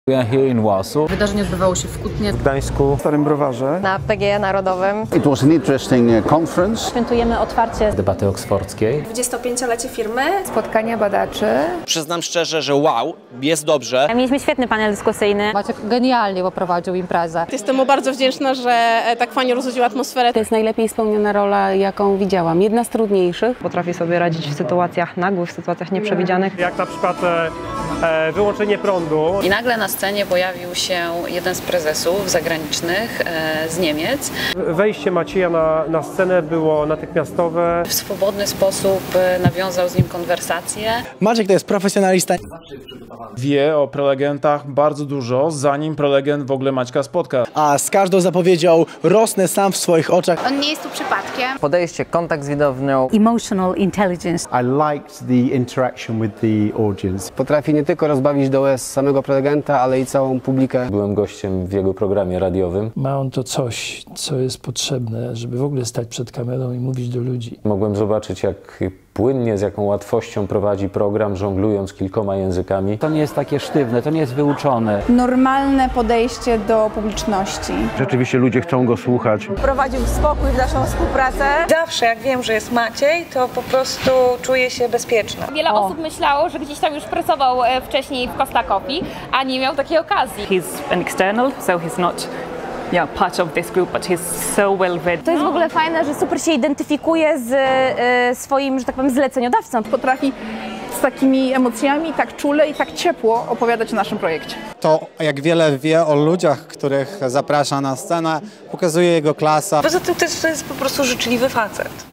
Wydarzenie odbywało się w Kutnie, w Gdańsku, w Starym Browarze, na PGE Narodowym. It was an interesting conference. Świętujemy otwarcie debaty oksfordzkiej, 25-lecie firmy, spotkania badaczy. Przyznam szczerze, że wow, jest dobrze. Mieliśmy świetny panel dyskusyjny. Maciek genialnie poprowadził imprezę. Jestem mu bardzo wdzięczna, że tak fajnie rozluźnił atmosferę. To jest najlepiej spełniona rola, jaką widziałam. Jedna z trudniejszych. Potrafię sobie radzić w sytuacjach nagłych, w sytuacjach nieprzewidzianych. Jak na przykład wyłączenie prądu. i nagle na scenie pojawił się jeden z prezesów zagranicznych z Niemiec. Wejście Macieja na scenę było natychmiastowe. W swobodny sposób nawiązał z nim konwersację. Maciek to jest profesjonalista. Wie o prelegentach bardzo dużo, zanim prelegent w ogóle Maćka spotka. A z każdą zapowiedzią rosnę sam w swoich oczach. on nie jest tu przypadkiem. podejście, kontakt z widownią. Emotional intelligence. I liked the interaction with the audience. Potrafi nie tylko rozbawić do łez samego prelegenta, ale i całą publikę. Byłem gościem w jego programie radiowym. Ma on to coś, co jest potrzebne, żeby w ogóle stać przed kamerą i mówić do ludzi. Mogłem zobaczyć, jak płynnie, z jaką łatwością prowadzi program, żonglując kilkoma językami. To nie jest takie sztywne, to nie jest wyuczone. Normalne podejście do publiczności. Rzeczywiście ludzie chcą go słuchać. Prowadził spokój w naszą współpracę. Zawsze jak wiem, że jest Maciej, to po prostu czuję się bezpieczna. Wiele osób myślało, że gdzieś tam już pracował wcześniej w Costa Coffee, a nie miał takiej okazji. He's an external, so he's not part of this group, but he's so well read. To jest w ogóle fajne, że super się identyfikuje z swoim, że tak powiem, zleceniodawcą. Potrafi z takimi emocjami tak czule i tak ciepło opowiadać o naszym projekcie. To, jak wiele wie o ludziach, których zaprasza na scenę, pokazuje jego klasa. Poza tym to jest po prostu życzliwy facet.